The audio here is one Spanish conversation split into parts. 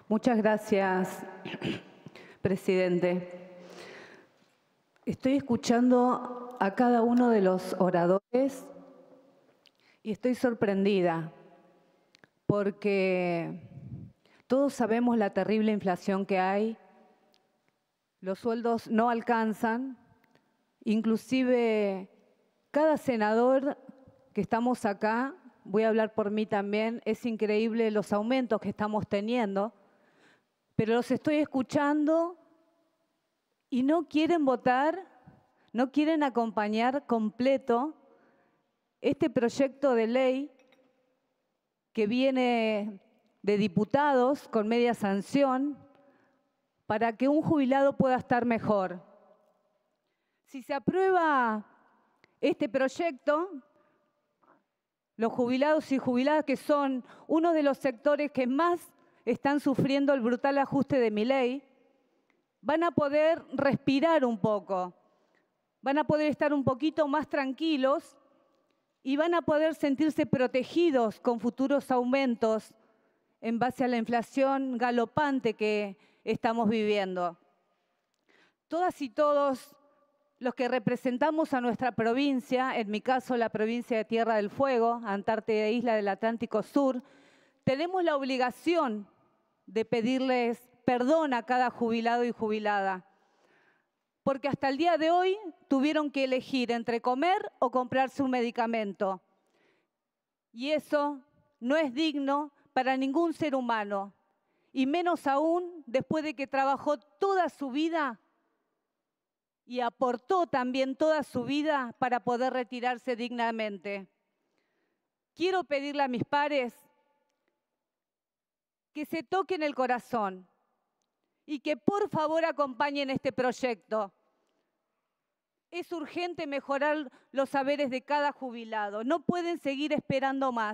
Muchas gracias, presidente. Estoy escuchando a cada uno de los oradores y estoy sorprendida porque todos sabemos la terrible inflación que hay, los sueldos no alcanzan, inclusive cada senador que estamos acá, voy a hablar por mí también, es increíble los aumentos que estamos teniendo, pero los estoy escuchando y no quieren votar, no quieren acompañar completo este proyecto de ley que viene de diputados con media sanción para que un jubilado pueda estar mejor. Si se aprueba este proyecto, los jubilados y jubiladas, que son uno de los sectores que más están sufriendo el brutal ajuste de Milei, van a poder respirar un poco, van a poder estar un poquito más tranquilos y van a poder sentirse protegidos con futuros aumentos en base a la inflación galopante que estamos viviendo. Todas y todos los que representamos a nuestra provincia, en mi caso la provincia de Tierra del Fuego, Antártida e Isla del Atlántico Sur, tenemos la obligación de pedirles perdón a cada jubilado y jubilada, porque hasta el día de hoy tuvieron que elegir entre comer o comprarse un medicamento. Y eso no es digno para ningún ser humano, y menos aún después de que trabajó toda su vida y aportó también toda su vida para poder retirarse dignamente. Quiero pedirle a mis pares que se toquen el corazón y que por favor acompañen este proyecto. Es urgente mejorar los saberes de cada jubilado. No pueden seguir esperando más.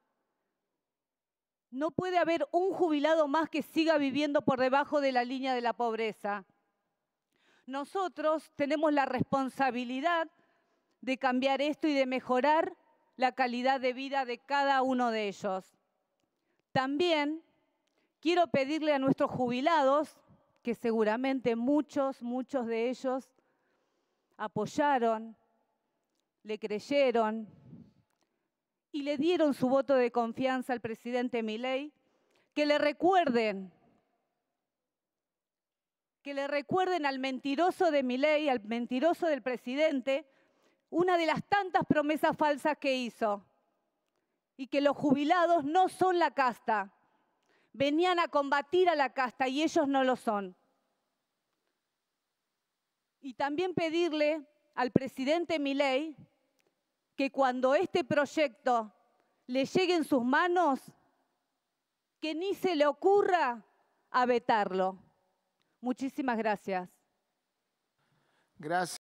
No puede haber un jubilado más que siga viviendo por debajo de la línea de la pobreza. Nosotros tenemos la responsabilidad de cambiar esto y de mejorar la calidad de vida de cada uno de ellos. También quiero pedirle a nuestros jubilados, que seguramente muchos de ellos apoyaron, le creyeron y le dieron su voto de confianza al presidente Milei, que le recuerden al mentiroso de Milei, al mentiroso del presidente, una de las tantas promesas falsas que hizo, y que los jubilados no son la casta. Venían a combatir a la casta y ellos no lo son. Y también pedirle al presidente Milei que cuando este proyecto le llegue en sus manos, que ni se le ocurra a vetarlo. Muchísimas gracias. Gracias.